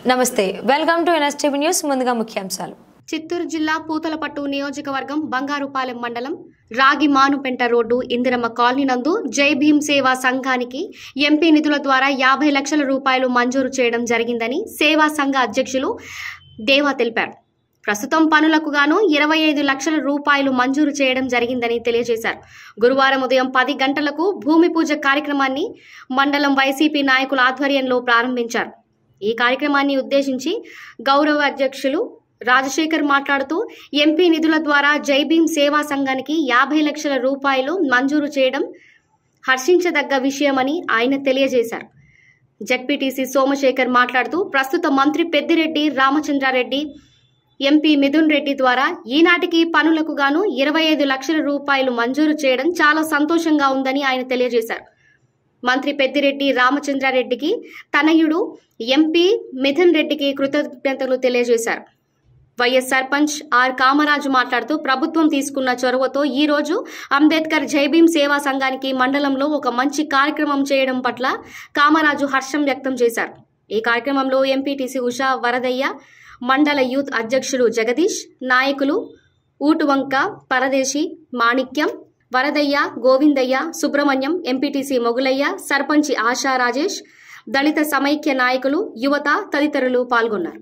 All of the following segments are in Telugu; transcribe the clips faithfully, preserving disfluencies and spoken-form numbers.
నమస్తే, వెల్కమ్ టు ఎన్ఎస్టీవీ న్యూస్. ముందుగా ముఖ్యాంశాలు. చిత్తూరు జిల్లా పూతలపట్టు నియోజకవర్గం బంగారుపాలెం మండలం రాగి మానుపెంట రోడ్డు ఇందిరమ్మ కాలనీ నందు జై భీమ్ సేవా సంఘానికి ఎంపీ నిధుల ద్వారా యాభై లక్షల రూపాయలు మంజూరు చేయడం జరిగిందని సేవా సంఘ అధ్యక్షులు దేవా తెలిపారు. ప్రస్తుతం పనులకు గాను ఇరవై ఐదు లక్షల రూపాయలు మంజూరు చేయడం జరిగిందని తెలియజేశారు. గురువారం ఉదయం పది గంటలకు భూమి పూజ కార్యక్రమాన్ని మండలం వైసీపీ నాయకుల ఆధ్వర్యంలో ప్రారంభించారు. ఈ కార్యక్రమాన్ని ఉద్దేశించి గౌరవ అధ్యక్షులు రాజశేఖర్ మాట్లాడుతూ ఎంపీ నిధుల ద్వారా జై భీమ్ సేవా సంఘానికి యాభై లక్షల రూపాయలు మంజూరు చేయడం హర్షించదగ్గ విషయమని ఆయన తెలియజేశారు. జెడ్పీటీసీ సోమశేఖర్ మాట్లాడుతూ ప్రస్తుత మంత్రి పెద్దిరెడ్డి రామచంద్రారెడ్డి ఎంపీ మిథున్ రెడ్డి ద్వారా ఈనాటికి పనులకు గాను ఇరవై ఐదు లక్షల రూపాయలు మంజూరు చేయడం చాలా సంతోషంగా ఉందని ఆయన తెలియజేశారు. మంత్రి పెద్దిరెడ్డి రామచంద్రారెడ్డికి తనయుడు ఎంపీ మిథున్ రెడ్డికి కృతజ్ఞతలు తెలియజేశారు. వైఎస్ సర్పంచ్ ఆర్ కామరాజు మాట్లాడుతూ ప్రభుత్వం తీసుకున్న చొరవతో ఈ రోజు అంబేద్కర్ జై భీమ్ సేవా సంఘానికి మండలంలో ఒక మంచి కార్యక్రమం చేయడం పట్ల కామరాజు హర్షం వ్యక్తం చేశారు. ఈ కార్యక్రమంలో ఎంపీటీసీ ఉషా వరదయ్య, మండల యూత్ అధ్యక్షులు జగదీష్, నాయకులు ఊటువంక పరదేశి, మాణిక్యం, వరదయ్య, గోవిందయ్య, సుబ్రహ్మణ్యం, ఎంపీటీసీ మొగులయ్య, సర్పంచి ఆశా రాజేష్, దళిత సమైక్య నాయకులు, యువత తదితరులు పాల్గొన్నారు.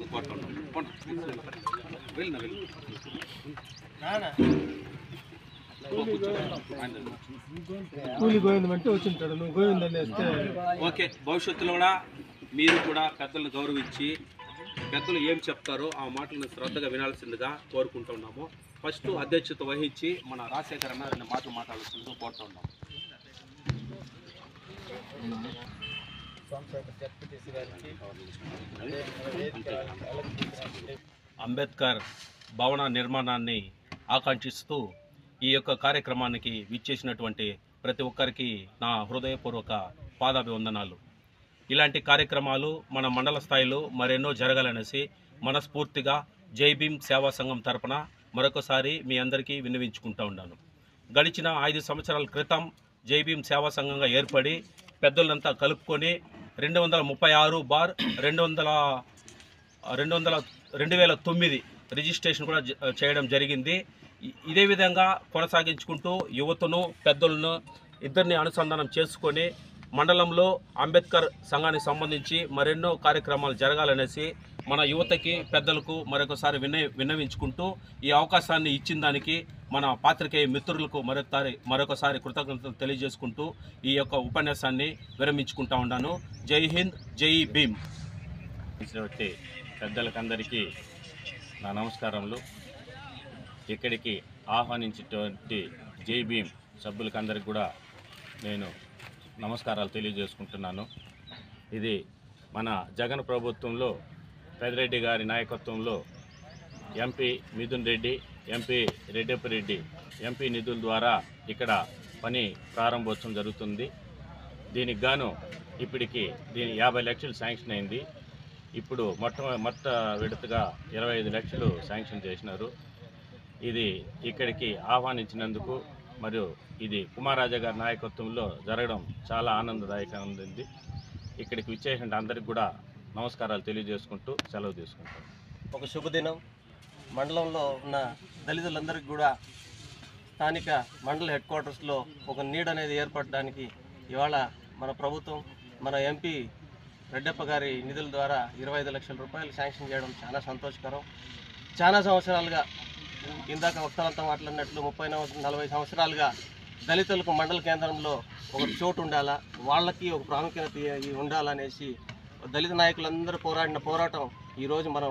భవిష్యత్తులో కూడా మీరు కూడా పెద్దలను గౌరవించి పెద్దలు ఏం చెప్తారో ఆ మాటలను శ్రద్ధగా వినాల్సిందిగా కోరుకుంటున్నాము. ఫస్ట్ అధ్యక్షత వహించి మన రాజశేఖర్ అన్న రెండు మాటలు మాట్లాడాల్సిందిగా కోరుతున్నాము. అంబేద్కర్ భవన నిర్మాణాన్ని ఆకాంక్షిస్తూ ఈ యొక్క కార్యక్రమానికి విచ్చేసినటువంటి ప్రతి ఒక్కరికి నా హృదయపూర్వక పాదాభివందనాలు. ఇలాంటి కార్యక్రమాలు మన మండల స్థాయిలో మరెన్నో జరగాలనేసి మనస్ఫూర్తిగా జై భీమ్ సేవా సంఘం తరపున మరొకసారి మీ అందరికీ విన్నవించుకుంటూ ఉన్నాను. గడిచిన ఐదు సంవత్సరాల క్రితం జై భీమ్ సేవా సంఘంగా ఏర్పడి పెద్దలంతా కలుపుకొని రెండు వందల ముప్పై ఆరు బార్ రెండు వందల రెండు వందల రెండు వేల తొమ్మిది రిజిస్ట్రేషన్ కూడా చేయడం జరిగింది. ఇదే విధంగా కొనసాగించుకుంటూ యువతను పెద్దలను ఇద్దరిని అనుసంధానం చేసుకొని మండలంలో అంబేద్కర్ సంఘానికి సంబంధించి మరెన్నో కార్యక్రమాలు జరగాలనేసి మన యువతకి పెద్దలకు మరొకసారి విన్న విన్నవించుకుంటూ ఈ అవకాశాన్ని ఇచ్చిన దానికి మన పాత్రికేయ మిత్రులకు మరొకసారి మరొకసారి కృతజ్ఞతలు తెలియజేసుకుంటూ ఈ యొక్క ఉపన్యాసాన్ని విరమించుకుంటా ఉన్నాను. జై హింద్, జై భీమ్. పెద్దలకందరికీ నా నమస్కారములు. ఇక్కడికి ఆహ్వానించేటువంటి జై భీమ్ సభ్యులకందరికీ కూడా నేను నమస్కారాలు తెలియజేసుకుంటున్నాను. ఇది మన జగన్ ప్రభుత్వంలో పెద్దిరెడ్డి గారి నాయకత్వంలో MP Mithun Reddy, MP Reddappa Reddy MP నిధుల ద్వారా ఇక్కడ పని ప్రారంభోత్సవం జరుగుతుంది. దీనికి గాను ఇప్పటికి దీని యాభై లక్షలు శాంక్షన్ అయింది. ఇప్పుడు మొట్ట మొట్ట విడతగా ఇరవై ఐదు లక్షలు శాంక్షన్ చేసినారు. ఇది ఇక్కడికి ఆహ్వానించినందుకు మరియు ఇది కుమారాజా గారి నాయకత్వంలో జరగడం చాలా ఆనందదాయకంగా ఉంది. ఇక్కడికి విచ్చేసిన అందరికి కూడా నమస్కారాలు తెలియజేసుకుంటూ సెలవు తీసుకుంటాం. ఒక శుభదినం. మండలంలో ఉన్న దళితులందరికీ కూడా స్థానిక మండల హెడ్ క్వార్టర్స్లో ఒక నీడ్ అనేది ఏర్పడడానికి ఇవాళ మన ప్రభుత్వం మన ఎంపీ రెడ్డప్ప గారి నిధుల ద్వారా ఇరవై ఐదు లక్షల రూపాయలు శాంక్షన్ చేయడం చాలా సంతోషకరం. చాలా సంవత్సరాలుగా ఇందాక వక్తలంతా మాట్లాడినట్లు ముప్పై నలభై సంవత్సరాలుగా దళితులకు మండల కేంద్రంలో ఒక చోటు ఉండాలా, వాళ్ళకి ఒక ప్రాముఖ్యత ఉండాలనేసి దళిత నాయకులందరూ పోరాడిన పోరాటం ఈరోజు మనం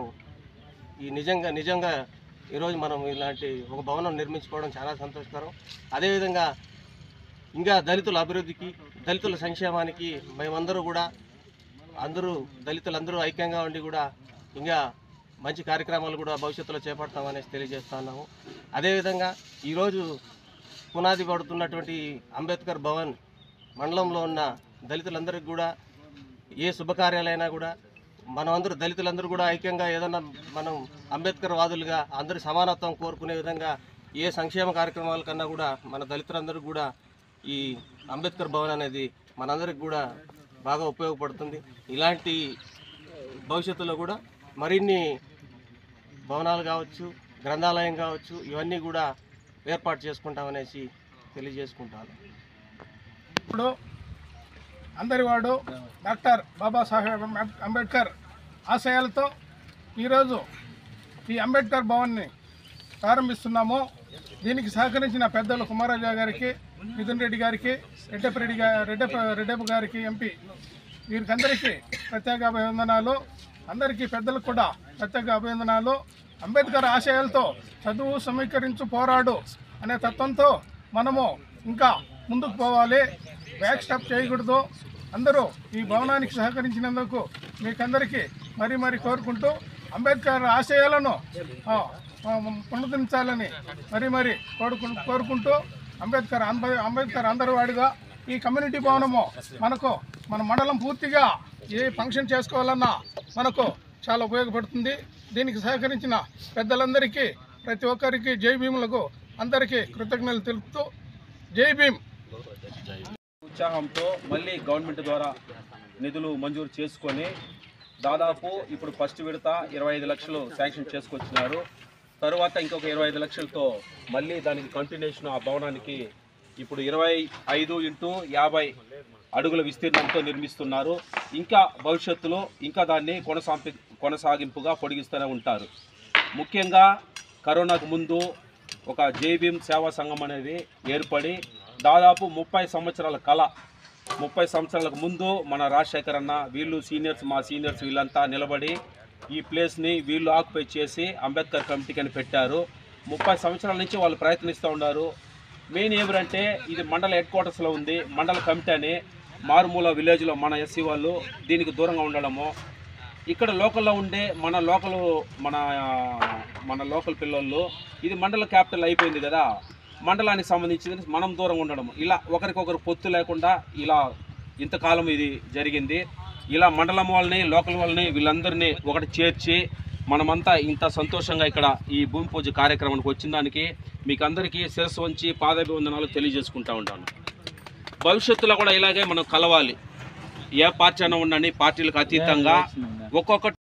ఈ నిజంగా నిజంగా ఈరోజు మనం ఇలాంటి ఒక భవనం నిర్మించుకోవడం చాలా సంతోషకరం. అదేవిధంగా ఇంకా దళితుల అభివృద్ధికి, దళితుల సంక్షేమానికి మేమందరూ కూడా అందరూ దళితులందరూ ఐక్యంగా ఉండి కూడా ఇంకా మంచి కార్యక్రమాలు కూడా భవిష్యత్తులో చేపడతామనేసి తెలియజేస్తున్నాము. అదేవిధంగా ఈరోజు పునాది పడుతున్నటువంటి అంబేద్కర్ భవన్ మండలంలో ఉన్న దళితులందరికీ కూడా ఏ శుభకార్యాలైనా కూడా మనమందరూ దళితులందరూ కూడా ఐక్యంగా ఏదన్నా మనం అంబేద్కర్ వాదులుగా అందరి సమానత్వం కోరుకునే విధంగా ఏ సంక్షేమ కార్యక్రమాల కన్నా కూడా మన దళితులందరూ కూడా ఈ అంబేద్కర్ భవన్ అనేది మనందరికి కూడా బాగా ఉపయోగపడుతుంది. ఇలాంటి భవిష్యత్తులో కూడా మరిన్ని భవనాలు కావచ్చు, గ్రంథాలయం కావచ్చు, ఇవన్నీ కూడా ఏర్పాటు చేసుకుంటామనేసి తెలియజేసుకుంటాను. ఇప్పుడు అందరి వాడు డాక్టర్ బాబాసాహెబ్ అంబేద్కర్ ఆశయాలతో ఈరోజు ఈ అంబేద్కర్ భవన్ని ప్రారంభిస్తున్నాము. దీనికి సహకరించిన పెద్దలు కుమారాజా గారికి, మిథున్ రెడ్డి గారికి, రెడ్డప్ప రెడ్డి గారి రెడ్డప్ప రెడ్డప్ప గారికి ఎంపీ వీరికందరికీ ప్రత్యేక అభివందనాలు. అందరికీ పెద్దలకు కూడా ప్రత్యేక అభివందనాలు. అంబేద్కర్ ఆశయాలతో చదువు సమీకరించు పోరాడు అనే తత్వంతో మనము ఇంకా ముందుకు పోవాలి, బ్యాక్ స్టాప్ చేయకూడదు. అందరూ ఈ భవనానికి సహకరించినందుకు మీకందరికీ మరీ మరీ కోరుకుంటూ అంబేద్కర్ ఆశయాలను పునరుద్ధరించాలని మరీ మరీ కోరుకు కోరుకుంటూ అంబేద్కర్ అంబేద్కర్ అందరి వాడిగా ఈ కమ్యూనిటీ భవనము మనకు మన మండలం పూర్తిగా ఏ ఫంక్షన్ చేసుకోవాలన్నా మనకు చాలా ఉపయోగపడుతుంది. దీనికి సహకరించిన పెద్దలందరికీ ప్రతి ఒక్కరికి జై భీములకు అందరికీ కృతజ్ఞతలు తెలుపుతూ జై భీమ్. ఉత్సాహంతో మళ్ళీ గవర్నమెంట్ ద్వారా నిధులు మంజూరు చేసుకొని దాదాపు ఇప్పుడు ఫస్ట్ విడత ఇరవై ఐదు లక్షలు శాంక్షన్ చేసుకొచ్చినారు. తరువాత ఇంకొక ఇరవై ఐదు లక్షలతో మళ్ళీ దానికి కంటిన్యూషన్ ఆ భవనానికి ఇప్పుడు ఇరవై ఐదు ఇంటూ యాభై అడుగుల విస్తీర్ణంతో నిర్మిస్తున్నారు. ఇంకా భవిష్యత్తులో ఇంకా దాన్ని కొనసాంపి కొనసాగింపుగా పొడిగిస్తూనే ఉంటారు. ముఖ్యంగా కరోనాకు ముందు ఒక జై భీమ్ సేవా సంఘం అనేది ఏర్పడి దాదాపు ముప్పై సంవత్సరాల కళ ముప్పై సంవత్సరాలకు ముందు మన రాజశేఖర్ అన్న వీళ్ళు సీనియర్స్ మా సీనియర్స్ వీళ్ళంతా నిలబడి ఈ ప్లేస్ని వీళ్ళు ఆక్యుపై చేసి అంబేద్కర్ కమిటీకి అని పెట్టారు. ముప్పై సంవత్సరాల నుంచి వాళ్ళు ప్రయత్నిస్తూ ఉన్నారు. మెయిన్ ఏమిటంటే ఇది మండల హెడ్ క్వార్టర్స్లో ఉంది. మండల కమిటీ అని మారుమూల విలేజ్లో మన ఎస్సీ వాళ్ళు దీనికి దూరంగా ఉండడము, ఇక్కడ లోకల్లో ఉండే మన లోకల్ మన మన లోకల్ పిల్లలు ఇది మండల క్యాపిటల్ అయిపోయింది కదా, మండలానికి సంబంధించింది మనం దూరంగా ఉండడం, ఇలా ఒకరికొకరు పొత్తు లేకుండా ఇలా ఇంతకాలం ఇది జరిగింది. ఇలా మండలం వాళ్ళని లోకల్ వాళ్ళని వీళ్ళందరినీ ఒకటి చేర్చి మనమంతా ఇంత సంతోషంగా ఇక్కడ ఈ భూమి పూజ కార్యక్రమానికి వచ్చిన దానికి మీకు అందరికీ శిరస్సు వంచి పాదాభివందనాలు తెలియజేసుకుంటా ఉంటాను. భవిష్యత్తులో కూడా ఇలాగే మనం కలవాలి. ఏ పార్టీ అయినా ఉండని పార్టీలకు అతీతంగా ఒక్కొక్క